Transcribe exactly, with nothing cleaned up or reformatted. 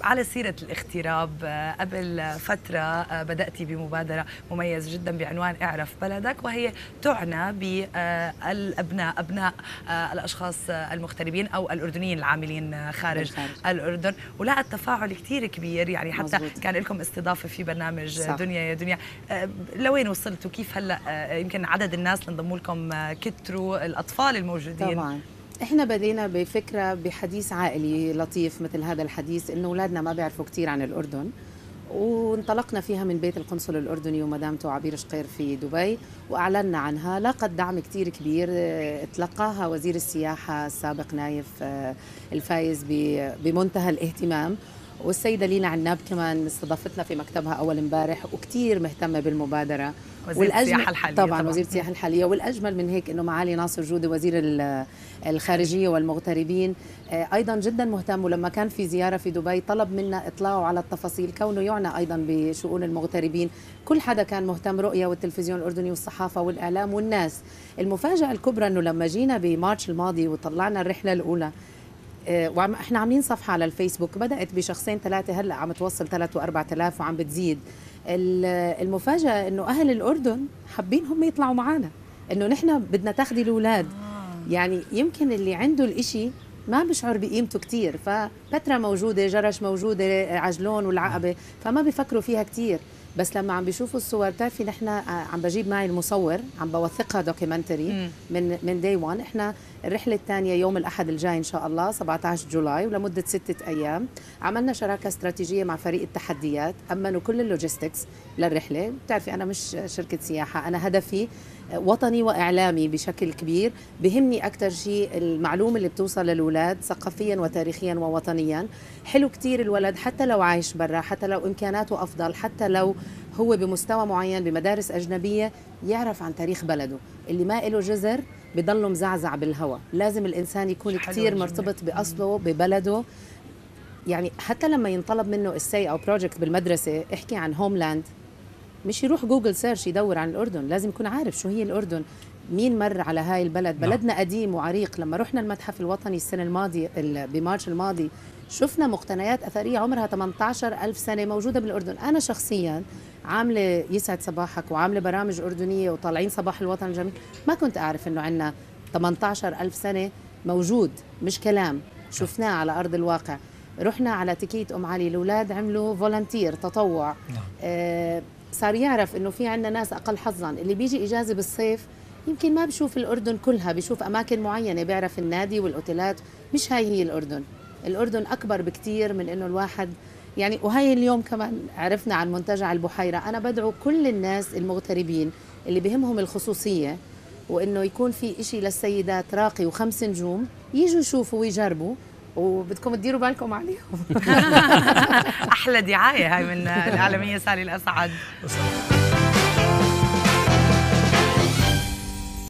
على سيرة الاغتراب، قبل فترة بدأتي بمبادرة مميزة جدا بعنوان اعرف بلدك، وهي تعنى بالأبناء أبناء الأشخاص المغتربين أو الأردنيين العاملين خارج الأردن، ولقت تفاعل كثير كبير. يعني حتى مزبوط. كان لكم استضافة في برنامج صح. دنيا يا دنيا. لوين وصلتوا؟ كيف هلا يمكن عدد الناس اللي انضموا لكم كتروا، الأطفال الموجودين؟ طبعا احنا بدينا بفكره بحديث عائلي لطيف مثل هذا الحديث، انه اولادنا ما بيعرفوا كثير عن الاردن، وانطلقنا فيها من بيت القنصل الاردني ومدامته عبير شقير في دبي، واعلنا عنها. لاقت دعم كثير كبير، تلقاها وزير السياحه السابق نايف الفايز بمنتهى الاهتمام، والسيده لينا عناب كمان استضافتنا في مكتبها اول امبارح، وكثير مهتمه بالمبادره. وزير السياحه الحاليه طبعا, طبعا وزير السياحه الحاليه، والاجمل من هيك انه معالي ناصر جوده وزير الخارجيه والمغتربين ايضا جدا مهتم، ولما كان في زياره في دبي طلب منا اطلاعه على التفاصيل، كونه يعنى ايضا بشؤون المغتربين. كل حدا كان مهتم، رؤيه والتلفزيون الاردني والصحافه والاعلام والناس. المفاجاه الكبرى انه لما جينا بمارش الماضي وطلعنا الرحله الاولى، واحنا عاملين صفحه على الفيسبوك بدات بشخصين ثلاثه، هلا عم توصل ثلاثة وأربعة آلاف وعم بتزيد. المفاجاه انه اهل الاردن حابين هم يطلعوا معنا، انه نحن بدنا تاخذي الاولاد. يعني يمكن اللي عنده الإشي ما بيشعر بقيمته كثير، فبترا موجوده، جرش موجوده، عجلون والعقبه، فما بيفكروا فيها كثير. بس لما عم بيشوفوا الصور، بتعرفي نحن عم بجيب معي المصور، عم بوثقها دوكيومنتري من من داي وان. احنا الرحله الثانيه يوم الاحد الجاي ان شاء الله سبعة عشر جولاي، ولمده ستة ايام. عملنا شراكه استراتيجيه مع فريق التحديات، امنوا كل اللوجيستكس للرحله. بتعرفي انا مش شركه سياحه، انا هدفي وطني واعلامي بشكل كبير. بهمني اكثر شيء المعلومه اللي بتوصل للاولاد ثقافيا وتاريخيا ووطنيا. حلو كثير الولد حتى لو عايش برا، حتى لو امكاناته افضل، حتى لو هو بمستوى معين بمدارس اجنبيه، يعرف عن تاريخ بلده. اللي ما له جذر بضله مزعزع بالهواء. لازم الانسان يكون كثير مرتبط باصله ببلده. يعني حتى لما ينطلب منه السي او بروجكت بالمدرسه، احكي عن هوملاند، مش يروح جوجل سيرش يدور عن الأردن، لازم يكون عارف شو هي الأردن، مين مر على هاي البلد. بلدنا قديم وعريق. لما رحنا المتحف الوطني السنة الماضية بمارش الماضي، شفنا مقتنيات أثرية عمرها ثمانية عشر ألف سنة موجودة بالأردن. أنا شخصياً عاملة يسعد صباحك وعاملة برامج أردنية وطالعين صباح الوطن الجميل، ما كنت أعرف إنه عندنا ثمانية عشر ألف سنة موجود، مش كلام، شفناه على أرض الواقع. رحنا على تكية أم علي، الأولاد عملوا فولنتير تطوع. آه صار يعرف انه في عندنا ناس اقل حظا، اللي بيجي اجازه بالصيف يمكن ما بشوف الاردن كلها، بيشوف اماكن معينه، بيعرف النادي والاوتيلات. مش هاي هي الاردن. الاردن اكبر بكثير من انه الواحد يعني. وهي اليوم كمان عرفنا عن منتجع البحيره. انا بدعو كل الناس المغتربين اللي بهمهم الخصوصيه وانه يكون في إشي للسيدات راقي وخمس نجوم، يجوا يشوفوا ويجربوا، وبدكم تديروا بالكم عليهم. احلى دعايه هاي من الاعلاميه سالي الاسعد.